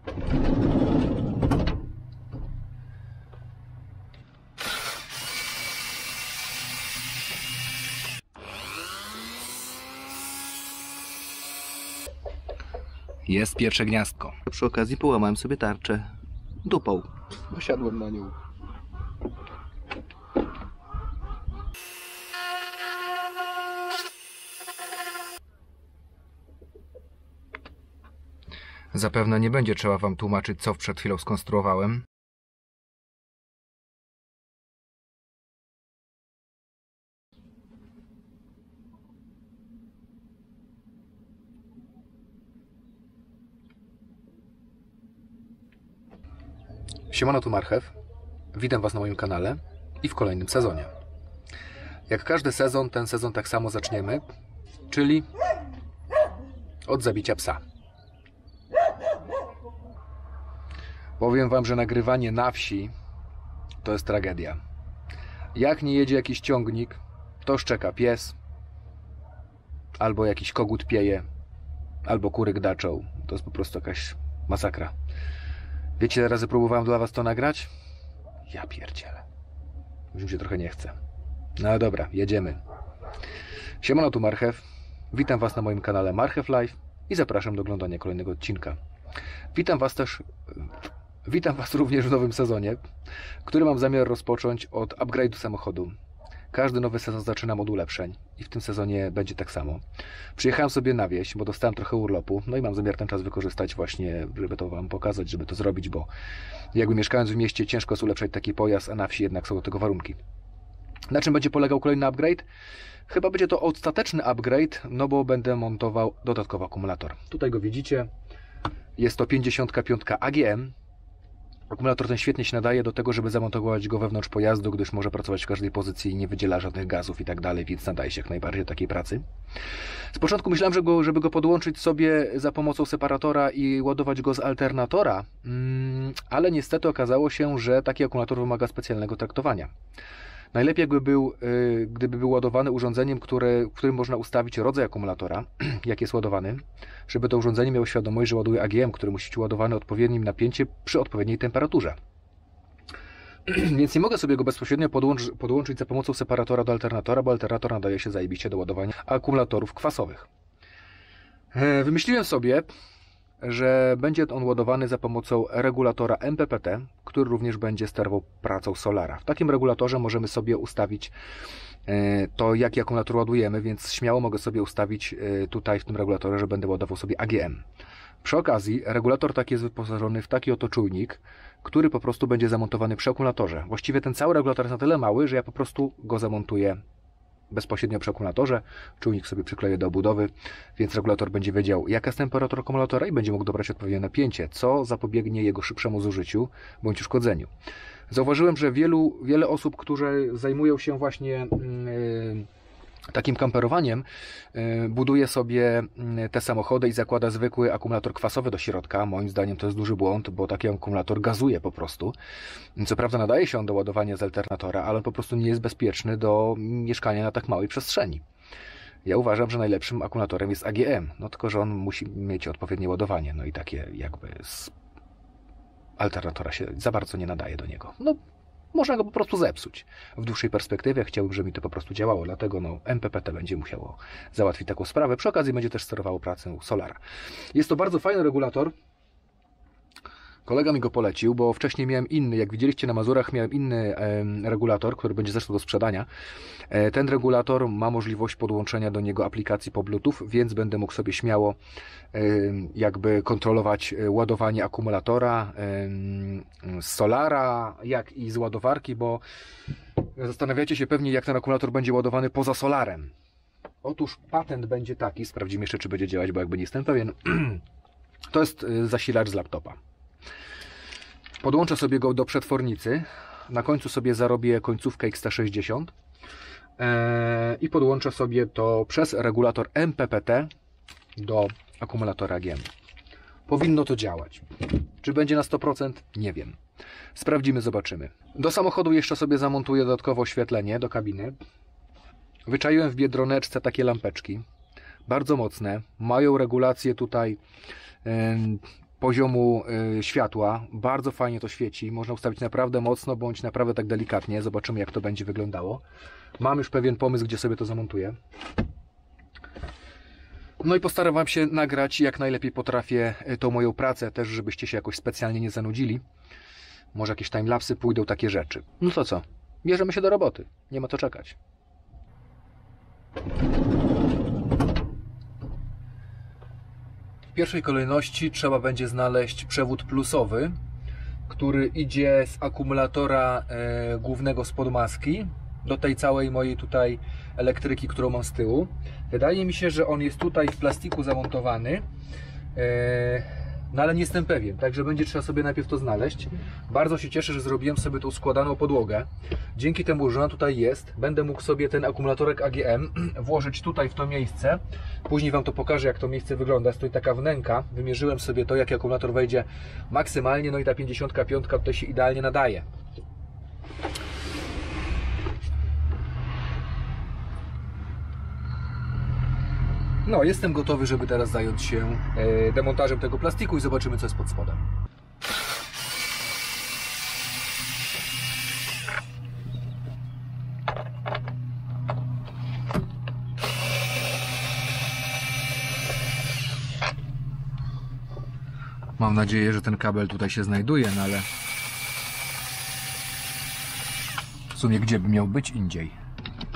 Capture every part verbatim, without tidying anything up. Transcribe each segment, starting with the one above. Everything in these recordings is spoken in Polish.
Jest pierwsze gniazdko. Przy okazji połamałem sobie tarczę dupą. Wysiadłem na nią. Zapewne nie będzie trzeba wam tłumaczyć, co przed chwilą skonstruowałem. Siemano, tu Marchew. Witam was na moim kanale i w kolejnym sezonie. Jak każdy sezon, ten sezon tak samo zaczniemy, czyli od zabicia psa. Powiem wam, że nagrywanie na wsi to jest tragedia. Jak nie jedzie jakiś ciągnik, to szczeka pies, albo jakiś kogut pieje, albo kury gdaczą. To jest po prostu jakaś masakra. Wiecie, ile razy próbowałem dla was to nagrać? Ja pierdzielę. Już mi się trochę nie chce. No ale dobra, jedziemy. Siemano, tu Marchew. Witam was na moim kanale Marchew Live i zapraszam do oglądania kolejnego odcinka. Witam was też... Witam was również w nowym sezonie, który mam zamiar rozpocząć od upgrade'u samochodu. Każdy nowy sezon zaczynam od ulepszeń i w tym sezonie będzie tak samo. Przyjechałem sobie na wieś, bo dostałem trochę urlopu, no i mam zamiar ten czas wykorzystać właśnie, żeby to wam pokazać, żeby to zrobić, bo jakby mieszkając w mieście ciężko jest ulepszać taki pojazd, a na wsi jednak są do tego warunki. Na czym będzie polegał kolejny upgrade? Chyba będzie to ostateczny upgrade, no bo będę montował dodatkowy akumulator. Tutaj go widzicie, jest to pięćdziesiąt pięć A G M. Akumulator ten świetnie się nadaje do tego, żeby zamontować go wewnątrz pojazdu, gdyż może pracować w każdej pozycji i nie wydziela żadnych gazów i tak dalej, więc nadaje się jak najbardziej do takiej pracy. Z początku myślałem, że go, żeby go podłączyć sobie za pomocą separatora i ładować go z alternatora, ale niestety okazało się, że taki akumulator wymaga specjalnego traktowania. Najlepiej jakby był, gdyby był ładowany urządzeniem, które, w którym można ustawić rodzaj akumulatora, jak jest ładowany, żeby to urządzenie miało świadomość, że ładuje A G M, który musi być ładowany odpowiednim napięciem przy odpowiedniej temperaturze. Więc nie mogę sobie go bezpośrednio podłączyć, podłączyć za pomocą separatora do alternatora, bo alternator nadaje się zajebiście do ładowania akumulatorów kwasowych. Wymyśliłem sobie, że będzie on ładowany za pomocą regulatora M P P T, który również będzie sterował pracą solara. W takim regulatorze możemy sobie ustawić to, jaki akumulator ładujemy, więc śmiało mogę sobie ustawić tutaj w tym regulatorze, że będę ładował sobie A G M. Przy okazji regulator taki jest wyposażony w taki oto czujnik, który po prostu będzie zamontowany przy akumulatorze. Właściwie ten cały regulator jest na tyle mały, że ja po prostu go zamontuję bezpośrednio przy akumulatorze. Czujnik sobie przykleję do obudowy, więc regulator będzie wiedział, jaka jest temperatura akumulatora i będzie mógł dobrać odpowiednie napięcie, co zapobiegnie jego szybszemu zużyciu bądź uszkodzeniu. Zauważyłem, że wielu, wiele osób, które zajmują się właśnie yy, takim kamperowaniem, yy, buduje sobie te samochody i zakłada zwykły akumulator kwasowy do środka. Moim zdaniem to jest duży błąd, bo taki akumulator gazuje po prostu. Co prawda nadaje się on do ładowania z alternatora, ale on po prostu nie jest bezpieczny do mieszkania na tak małej przestrzeni. Ja uważam, że najlepszym akumulatorem jest A G M, no tylko że on musi mieć odpowiednie ładowanie, no i takie jakby z alternatora się za bardzo nie nadaje do niego. No, można go po prostu zepsuć. W dłuższej perspektywie chciałbym, żeby mi to po prostu działało, dlatego no, M P P T będzie musiało załatwić taką sprawę. Przy okazji będzie też sterowało pracę solara. Jest to bardzo fajny regulator. Kolega mi go polecił, bo wcześniej miałem inny, jak widzieliście na Mazurach, miałem inny e, regulator, który będzie zresztą do sprzedania. E, ten regulator ma możliwość podłączenia do niego aplikacji po Bluetooth, więc będę mógł sobie śmiało e, jakby kontrolować ładowanie akumulatora e, z solara, jak i z ładowarki, bo zastanawiacie się pewnie, jak ten akumulator będzie ładowany poza solarem. Otóż patent będzie taki, sprawdzimy jeszcze, czy będzie działać, bo jakby nie jestem pewien. To jest zasilacz z laptopa. Podłączę sobie go do przetwornicy, na końcu sobie zarobię końcówkę X T sześćdziesiąt i podłączę sobie to przez regulator M P P T do akumulatora A G M. Powinno to działać. Czy będzie na sto procent? Nie wiem. Sprawdzimy, zobaczymy. Do samochodu jeszcze sobie zamontuję dodatkowo oświetlenie do kabiny. Wyczaiłem w Biedroneczce takie lampeczki. Bardzo mocne. Mają regulację tutaj poziomu y, światła. Bardzo fajnie to świeci. Można ustawić naprawdę mocno, bądź naprawdę tak delikatnie. Zobaczymy, jak to będzie wyglądało. Mam już pewien pomysł, gdzie sobie to zamontuję. No i postaram Wam się nagrać, jak najlepiej potrafię, tą moją pracę, też żebyście się jakoś specjalnie nie zanudzili. Może jakieś timelapsy pójdą, takie rzeczy. No to co? Bierzemy się do roboty. Nie ma co czekać. W pierwszej kolejności trzeba będzie znaleźć przewód plusowy, który idzie z akumulatora e, głównego spod maski do tej całej mojej tutaj elektryki, którą mam z tyłu. Wydaje mi się, że on jest tutaj w plastiku zamontowany, e, no ale nie jestem pewien, także będzie trzeba sobie najpierw to znaleźć. Bardzo się cieszę, że zrobiłem sobie tą składaną podłogę. Dzięki temu, że ona tutaj jest, będę mógł sobie ten akumulatorek A G M włożyć tutaj w to miejsce. Później Wam to pokażę, jak to miejsce wygląda. Stoi taka wnęka. Wymierzyłem sobie to, jaki akumulator wejdzie maksymalnie, no i ta pięćdziesiąt pięć tutaj się idealnie nadaje. No, jestem gotowy, żeby teraz zająć się demontażem tego plastiku i zobaczymy, co jest pod spodem. Mam nadzieję, że ten kabel tutaj się znajduje, no ale w sumie gdzie by miał być indziej?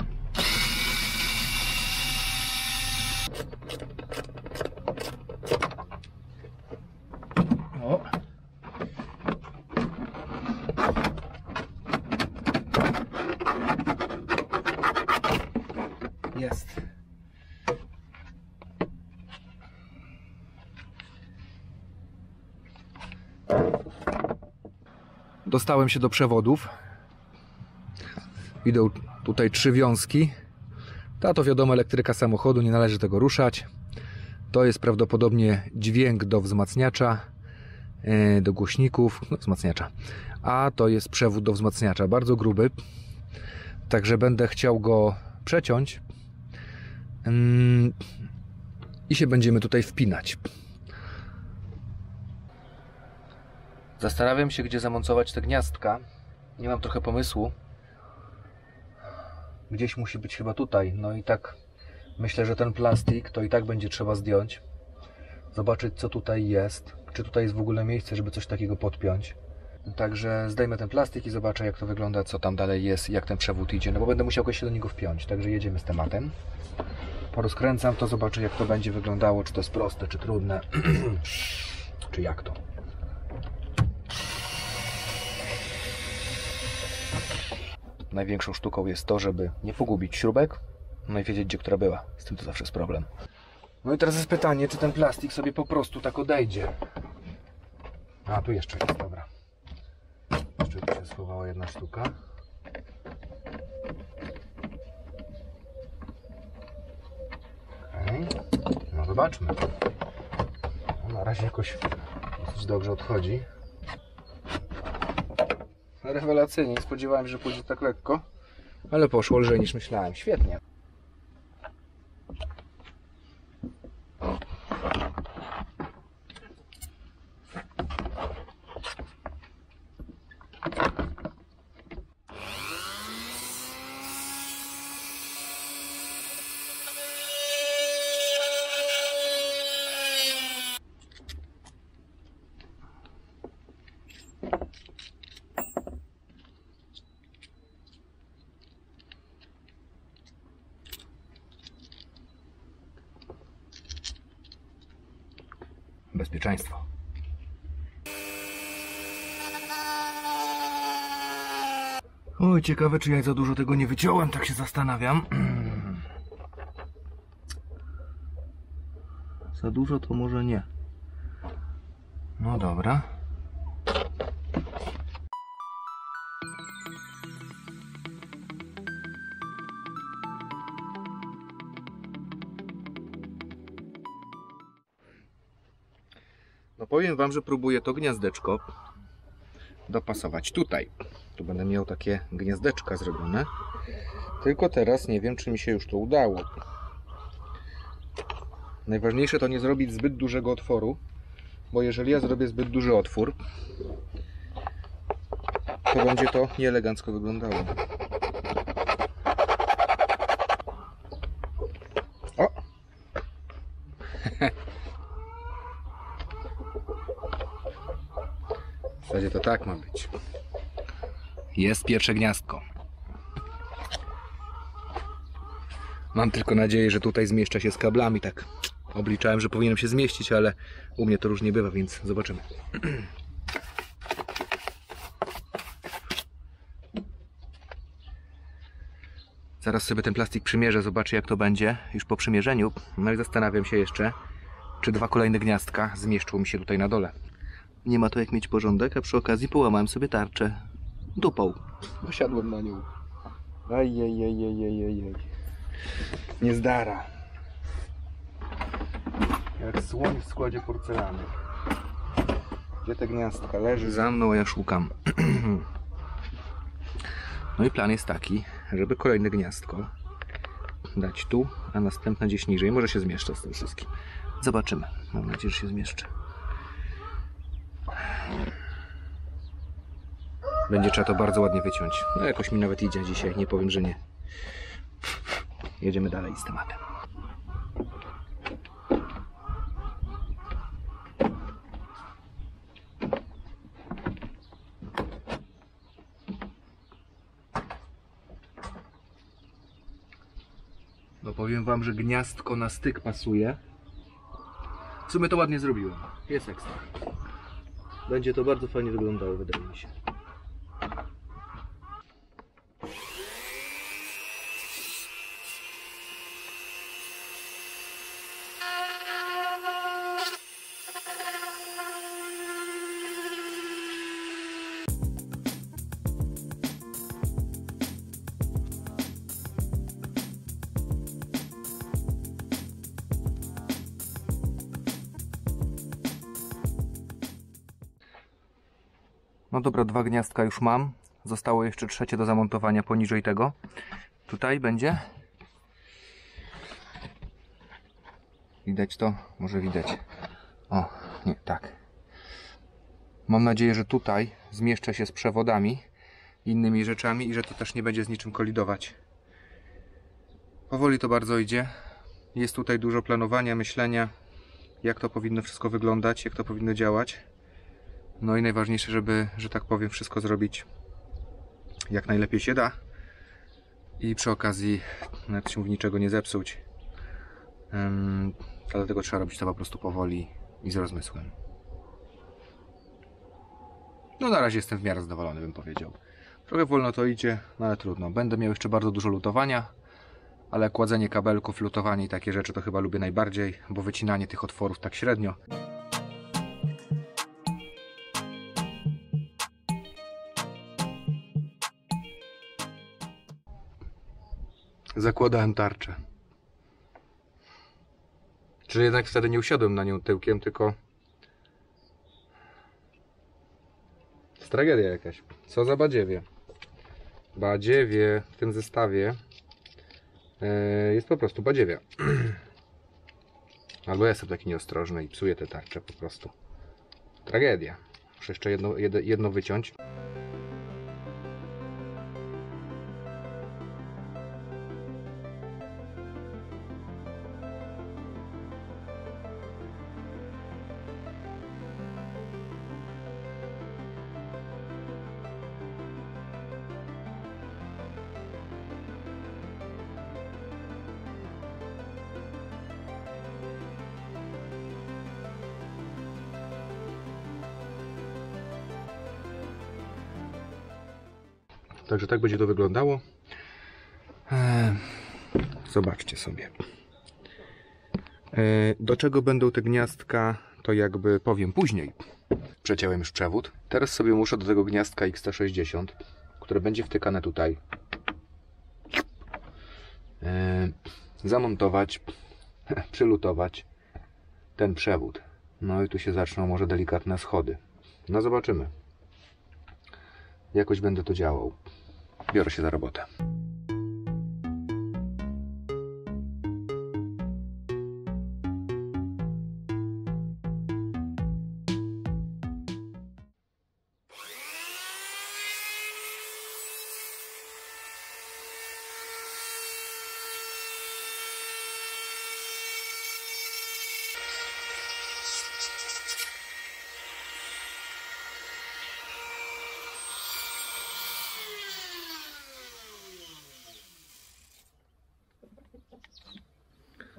O. Jest. Dostałem się do przewodów. Idą tutaj trzy wiązki. Ta to wiadomo elektryka samochodu, nie należy tego ruszać. To jest prawdopodobnie dźwięk do wzmacniacza, do głośników, no wzmacniacza. A to jest przewód do wzmacniacza, bardzo gruby. Także będę chciał go przeciąć i się będziemy tutaj wpinać. Zastanawiam się, gdzie zamontować te gniazdka. Nie mam trochę pomysłu. Gdzieś musi być chyba tutaj. No i tak myślę, że ten plastik to i tak będzie trzeba zdjąć. Zobaczyć, co tutaj jest. Czy tutaj jest w ogóle miejsce, żeby coś takiego podpiąć. Także zdejmę ten plastik i zobaczę, jak to wygląda, co tam dalej jest, jak ten przewód idzie. No bo będę musiał się do niego wpiąć. Także jedziemy z tematem. Porozkręcam to, zobaczę, jak to będzie wyglądało. Czy to jest proste, czy trudne. Czy jak to. Największą sztuką jest to, żeby nie pogubić śrubek, no i wiedzieć, gdzie która była. Z tym to zawsze jest problem. No i teraz jest pytanie, czy ten plastik sobie po prostu tak odejdzie. A, tu jeszcze jest, dobra. Jeszcze tu się schowała jedna sztuka. Okej. No zobaczmy. No, na razie jakoś dosyć dobrze odchodzi. Rewelacyjnie, nie spodziewałem się, że pójdzie tak lekko, ale poszło lżej niż myślałem. Świetnie. Bezpieczeństwo. Oj, ciekawe, czy ja za dużo tego nie wyciąłem, tak się zastanawiam. Za dużo to może nie. No dobra. No powiem Wam, że próbuję to gniazdeczko dopasować tutaj. Tu będę miał takie gniazdeczka zrobione. Tylko teraz nie wiem, czy mi się już to udało. Najważniejsze to nie zrobić zbyt dużego otworu, bo jeżeli ja zrobię zbyt duży otwór, to będzie to nieelegancko wyglądało. O! W zasadzie to tak ma być. Jest pierwsze gniazdko. Mam tylko nadzieję, że tutaj zmieszcza się z kablami. Tak obliczałem, że powinienem się zmieścić, ale u mnie to różnie bywa, więc zobaczymy. Zaraz sobie ten plastik przymierzę, zobaczę jak to będzie już po przymierzeniu. No i zastanawiam się jeszcze, czy dwa kolejne gniazdka zmieszczą mi się tutaj na dole. Nie ma to jak mieć porządek, a przy okazji połamałem sobie tarczę. Dupą. Posiadłem na nią. Ajajajajajajaj. Niezdara. Jak słoń w składzie porcelany. Gdzie te gniazdka leży? Za mną, a ja szukam. No i plan jest taki, żeby kolejne gniazdko dać tu, a następne gdzieś niżej. Może się zmieszczę z tym wszystkim. Zobaczymy. Mam nadzieję, że się zmieszczę. Będzie trzeba to bardzo ładnie wyciąć. No jakoś mi nawet idzie dzisiaj, nie powiem, że nie. Jedziemy dalej z tematem. No powiem wam, że gniazdko na styk pasuje. W sumie to ładnie zrobiłem. Jest ekstra. Będzie to bardzo fajnie wyglądało, wydaje mi się. No dobra, dwa gniazdka już mam. Zostało jeszcze trzecie do zamontowania poniżej tego. Tutaj będzie. Widać to? Może widać. O, nie, tak. Mam nadzieję, że tutaj zmieszczę się z przewodami, innymi rzeczami i że to też nie będzie z niczym kolidować. Powoli to bardzo idzie. Jest tutaj dużo planowania, myślenia, jak to powinno wszystko wyglądać, jak to powinno działać. No i najważniejsze, żeby, że tak powiem, wszystko zrobić jak najlepiej się da i przy okazji, jak się mówi, niczego nie zepsuć. Um, dlatego trzeba robić to po prostu powoli i z rozmysłem. No na razie jestem w miarę zadowolony, bym powiedział. Trochę wolno to idzie, no ale trudno. Będę miał jeszcze bardzo dużo lutowania, ale kładzenie kabelków, lutowanie i takie rzeczy to chyba lubię najbardziej, bo wycinanie tych otworów tak średnio. Zakładałem tarczę. Czy jednak wtedy nie usiadłem na nią tyłkiem, tylko... To jest tragedia jakaś. Co za badziewie. Badziewie w tym zestawie yy, jest po prostu badziewia. Albo ja jestem taki nieostrożny i psuję te tarcze po prostu. Tragedia. Muszę jeszcze jedno, jedno wyciąć. Także tak będzie to wyglądało. Eee, zobaczcie sobie. Eee, do czego będą te gniazdka, to jakby powiem później. Przeciąłem już przewód. Teraz sobie muszę do tego gniazdka X T sześćdziesiąt, które będzie wtykane tutaj, eee, zamontować, przylutować ten przewód. No i tu się zaczną może delikatne schody. No zobaczymy. Jakoś będę to działał. Biorę się za robotę.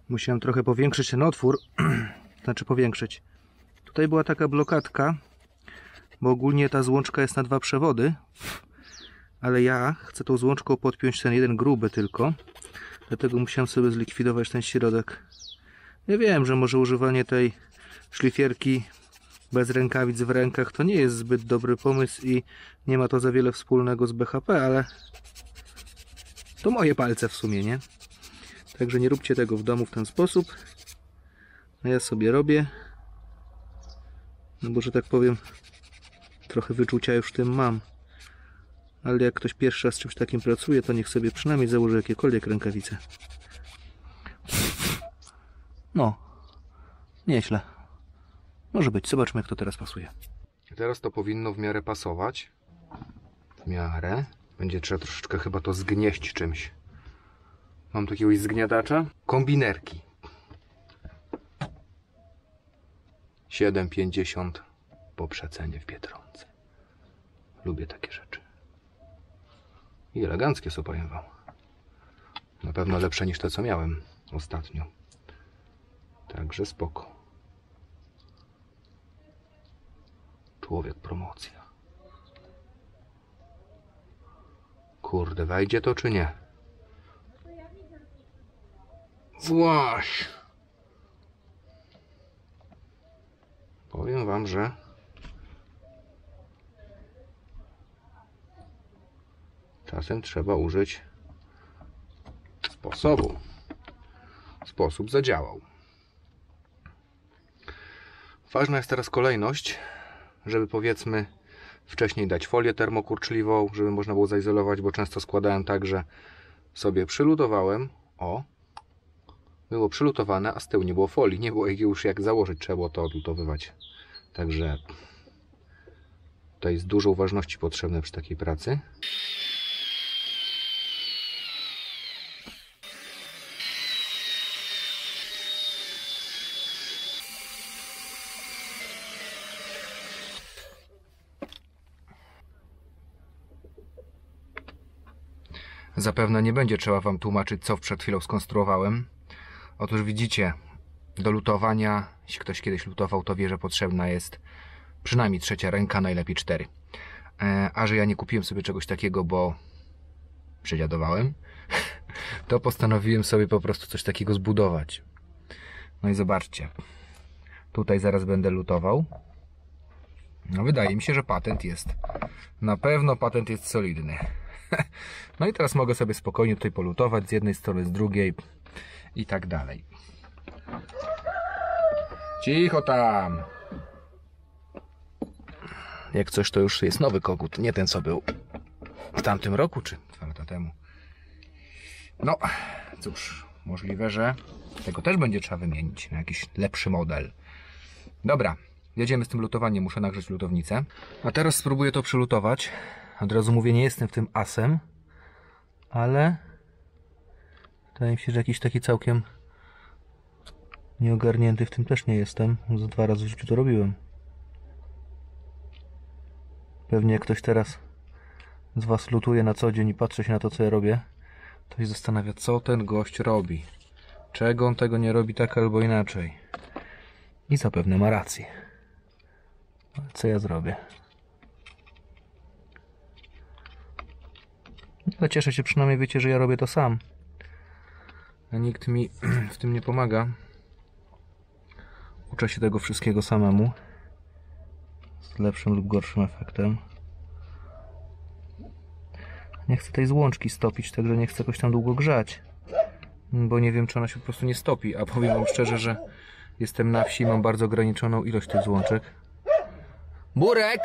Musiałem trochę powiększyć ten otwór. Znaczy powiększyć. Tutaj była taka blokadka, bo ogólnie ta złączka jest na dwa przewody, ale ja chcę tą złączką podpiąć ten jeden gruby tylko, dlatego musiałem sobie zlikwidować ten środek. Ja wiem, że może używanie tej szlifierki bez rękawic w rękach to nie jest zbyt dobry pomysł i nie ma to za wiele wspólnego z B H P, ale to moje palce w sumie, nie? Także nie róbcie tego w domu w ten sposób. A ja sobie robię. No bo, że tak powiem, trochę wyczucia już w tym mam. Ale jak ktoś pierwszy raz z czymś takim pracuje, to niech sobie przynajmniej założy jakiekolwiek rękawice. No, nieźle. Może być. Zobaczmy, jak to teraz pasuje. Teraz to powinno w miarę pasować. W miarę. Będzie trzeba troszeczkę chyba to zgnieść czymś. Mam tu jakiegoś zgniatacza. Kombinerki. siedem pięćdziesiąt po przecenie w Biedronce. Lubię takie rzeczy. I eleganckie są, powiem wam. Na pewno lepsze niż te, co miałem ostatnio. Także spoko. Człowiek promocja. Kurde, wejdzie to czy nie? Właśnie. Powiem wam, że czasem trzeba użyć sposobu. Sposób zadziałał. Ważna jest teraz kolejność, żeby powiedzmy wcześniej dać folię termokurczliwą, żeby można było zaizolować, bo często składałem tak, że sobie przylutowałem. O! Było przylutowane, a z tyłu nie było folii. Nie było już jak założyć, trzeba było to odlutowywać. Także to jest dużo uważności potrzebne przy takiej pracy. Zapewne nie będzie trzeba wam tłumaczyć, co przed chwilą skonstruowałem. Otóż widzicie, do lutowania, jeśli ktoś kiedyś lutował, to wie, że potrzebna jest przynajmniej trzecia ręka, najlepiej cztery. E, a że ja nie kupiłem sobie czegoś takiego, bo przedziadowałem, to postanowiłem sobie po prostu coś takiego zbudować. No i zobaczcie, tutaj zaraz będę lutował. No wydaje mi się, że patent jest. Na pewno patent jest solidny. No i teraz mogę sobie spokojnie tutaj polutować z jednej strony, z drugiej i tak dalej. Cicho tam! Jak coś, to już jest nowy kogut, nie ten, co był w tamtym roku, czy dwa lata temu. No, cóż, możliwe, że tego też będzie trzeba wymienić na jakiś lepszy model. Dobra, jedziemy z tym lutowaniem, muszę nagrzeć lutownicę. A teraz spróbuję to przylutować. Od razu mówię, nie jestem w tym asem, ale wydaje mi się, że jakiś taki całkiem nieogarnięty w tym też nie jestem. Za dwa razy w życiu to robiłem. Pewnie jak ktoś teraz z was lutuje na co dzień i patrzy się na to, co ja robię, to się zastanawia, co ten gość robi. Czego on tego nie robi tak albo inaczej. I zapewne ma rację. Ale co ja zrobię? Ale cieszę się, przynajmniej wiecie, że ja robię to sam. A nikt mi w tym nie pomaga. Uczę się tego wszystkiego samemu. Z lepszym lub gorszym efektem. Nie chcę tej złączki stopić, także nie chcę jakoś tam długo grzać. Bo nie wiem, czy ona się po prostu nie stopi. A powiem wam szczerze, że jestem na wsi i mam bardzo ograniczoną ilość tych złączek. Burek!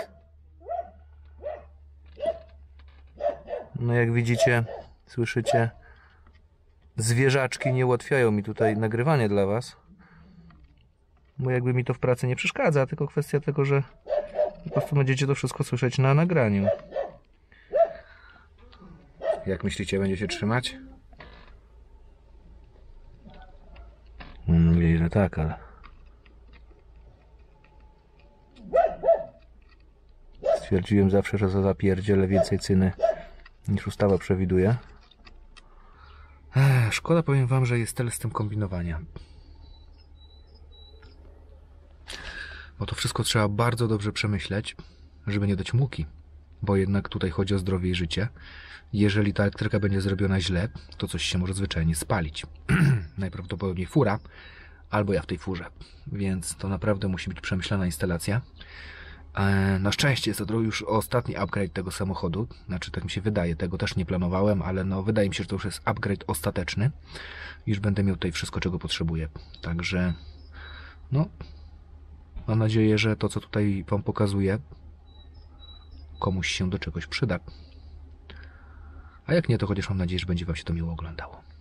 No jak widzicie, słyszycie, zwierzaczki nie ułatwiają mi tutaj nagrywanie dla was. Bo jakby mi to w pracy nie przeszkadza, tylko kwestia tego, że po prostu będziecie to wszystko słyszeć na nagraniu. Jak myślicie, będzie się trzymać? Mam nadzieję, że tak, ale... Stwierdziłem zawsze, że za zapierdzielę więcej cyny niż ustawa przewiduje. Ech. Szkoda, powiem wam, że jest tyle z tym kombinowania. Bo to wszystko trzeba bardzo dobrze przemyśleć, żeby nie dać muki. Bo jednak tutaj chodzi o zdrowie i życie. Jeżeli ta elektryka będzie zrobiona źle, to coś się może zwyczajnie spalić. Najprawdopodobniej fura, albo ja w tej furze. Więc to naprawdę musi być przemyślana instalacja. Na szczęście jest to już ostatni upgrade tego samochodu. Znaczy, tak mi się wydaje, tego też nie planowałem, ale no wydaje mi się, że to już jest upgrade ostateczny. Już będę miał tutaj wszystko, czego potrzebuję. Także no, mam nadzieję, że to, co tutaj wam pokazuję, komuś się do czegoś przyda. A jak nie, to chociaż mam nadzieję, że będzie wam się to miło oglądało.